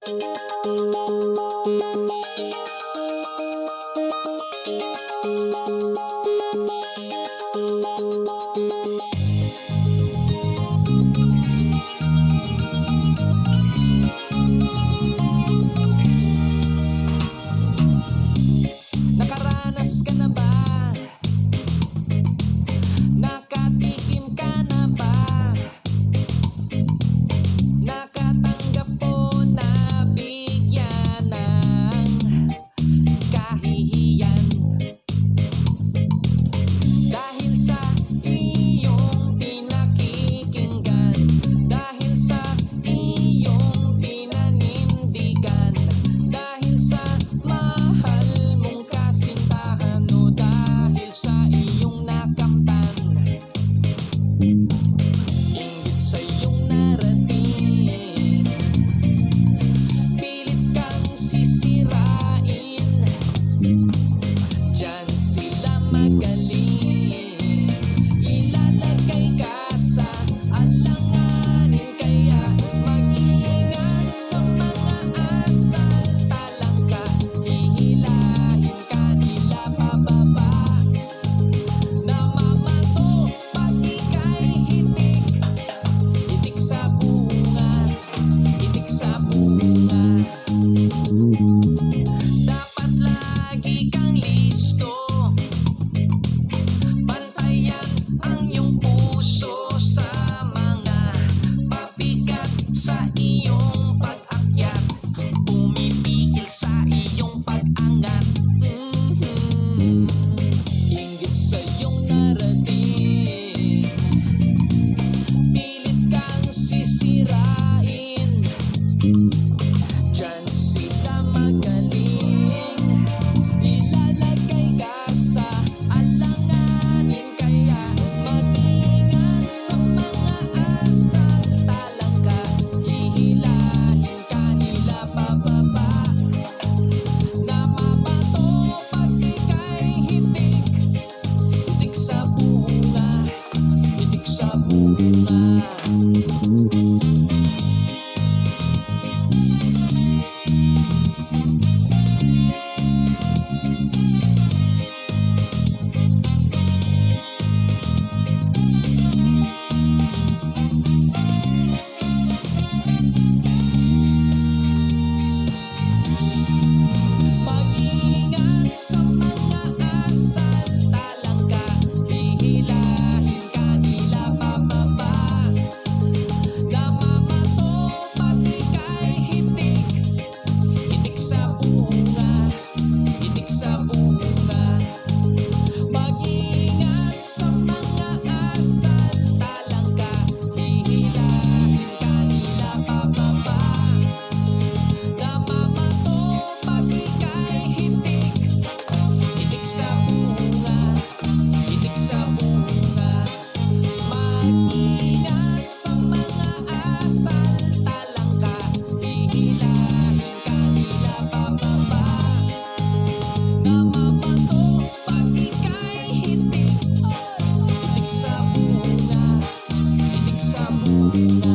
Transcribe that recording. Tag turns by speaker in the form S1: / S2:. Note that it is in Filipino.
S1: Nakaranas ka na ba? Nakatikim ka na ba? Nakatanggap po na bigyan ng kahihiyan dahil sa iyong pinakikinggan, dahil sa iyong pinanindigan, dahil sa mahal mong kasintahan o dahil sa iyong nakamtan. Inggit sa iyong narating, pilit kang sisirain. Diyan sila magaling, ilalagay ka sa alanganin. Kaya mag-ingat sa mga asal, talangka, hihilahin ka nila pababa. Namamato pag ika'y hitik, hitik sa bunga, hitik sa bunga. Dapat lagi kang listo, bantayan ang iyong puso sa mga pabigat sa iyong pag-akyat, pumipigil sa iyong pag-angat. Inggit sa iyong narating, pilit kang sisirain. Diyan sila magaling, ilalagay ka sa alanganin. Kaya mag-ingat sa mga asal, talangka, hihilahin ka nila pababa. Namamato pag ika'y hitik, hitik sa bunga, hitik sa bunga. Mag-ingat sa mga asal, talangka, hihilahin ka nila pababa. Namamato pag ika'y hitik, hitik sa bunga, hitik sa bunga. Mag-ingat sa mga asal, talangka, hihilahin ka nila pababa. Namamato pag ika'y hitik, hitik sa bunga, hitik sa bunga. Mag-ingat sa mga asal, talangka, hihilahin ka nila pababa. Namamato pag ika'y hitik, hitik sa bunga, hitik sa bunga.